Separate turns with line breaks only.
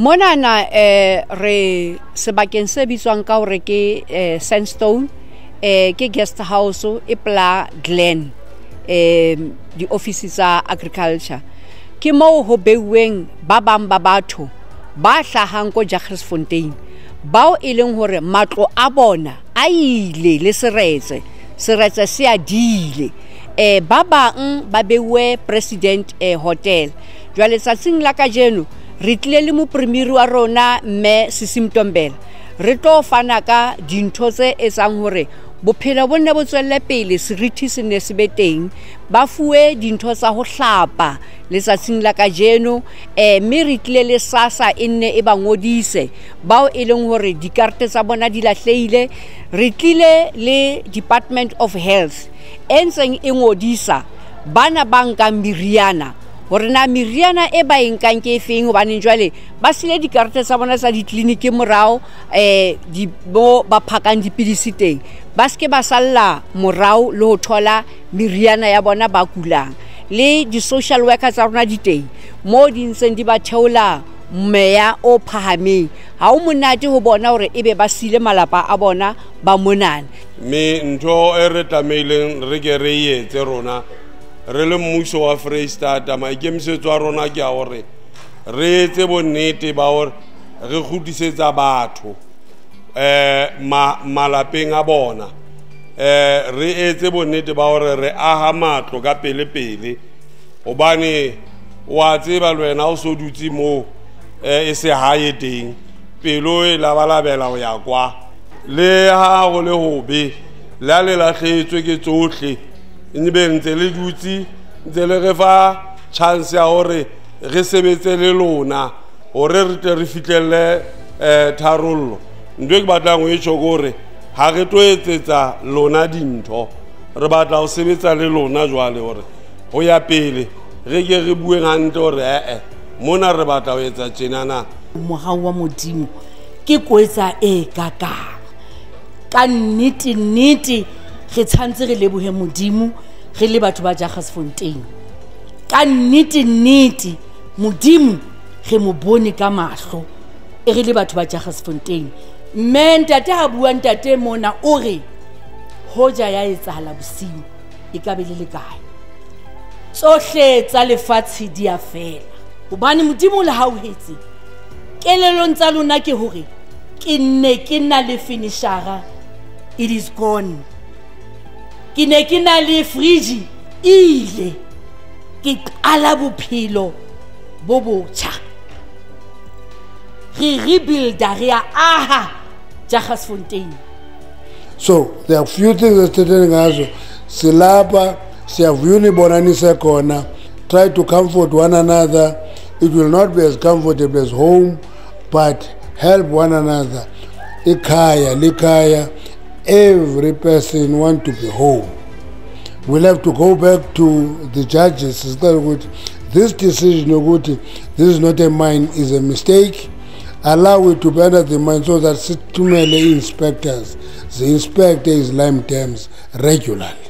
Monana re sebakeng se bitswang ka hore ke Sandstone ke guest house e pla Glen di offices tsa agriculture ke mo ho beuweng ba bang ba batho ba hlahang ko Jagersfontein bao e leng hore matlo a bona a ile le seretse se a dile ba bang ba beuwe president hotel jwale tsatsing la kajeno re tlile le mo premier wa rona mme Sisi Ntombela re tlo fana ka dintho tse etsang hore bophelo bo nne bo tswelle pele serithi se ne se beteng ba fuwe dintho tsa ho hlapa le tsatsing la kajeno mme re tlile le sasa e nne e ba ngodise bao e leng hore dikarte tsa bona di lahleile re tlile le Department of Health entseng e ngodisa bana ba nkang meriana hore na meriana e ba enkang ke efeng hobane jwale ba sile dikarte tsa bona tsa ditleliniki morao di bo ba phakang dipidisi teng ba ske ba salla morao le ho thola meriana ya bona ba kulang le di social workers tsa rona di teng mo di ntseng di ba theola meya o phahameng ha o monate ho bona hore ebe ba sile malapa a bona ba monana
me ntho e re tlameileng re ke re etse rona re le mmuso wa Freistata maikemisetso a rona ke a hore re etse bonnete ba hore re kgutlisetsa batho malapeng a bona re etse bonnete ba hore re aha matlo ka pele hobane wa tseba le wena o so dutse mo e se hae teng pelo e labalabela ho ya kwa le ha go le hobe la le lahletswe ke tsohle nbe ntse le dutse ntse le re fa chance ya hore re sebetse le lona hore re tle re fitlelle tharollo ntwe ke batlang ho e tshokore ha re tlo etsetsa lona dintho re batla ho sebetsa le lona jwale hore ho ya pele re ke re bueng hantle hore mona re batla ho etsa tjenana
mohau wa modimo ke koetsa ka nnete re tshantse re lebohe modimo re le batho ba Jagersfontein ka nnete modimo re mo bone ka mahlo e re le batho ba Jagersfontein mme ntate ha bua ntate mona o re hoja ya etsahala bosiu e ka be le kae tsohle tsa lefatshe di a fela hobane modimo le ha o hetse kelelong tsa lona ke hore ke na le finishara it is gone ke na le fridge ile ke qala bophelo bo botjha re rebuild area aha Jagersfontein.
So there are few things that telling us silapa siyavuyuni bonani sekona try to comfort one another. It will not be as comfortable as home but help one another. Ikaya likaya every person want to be home. We'll have to go back to the judges. This decision, this is not a mine, is a mistake. Allow it to be under the mine so that inspectors, the inspector is lime terms regularly.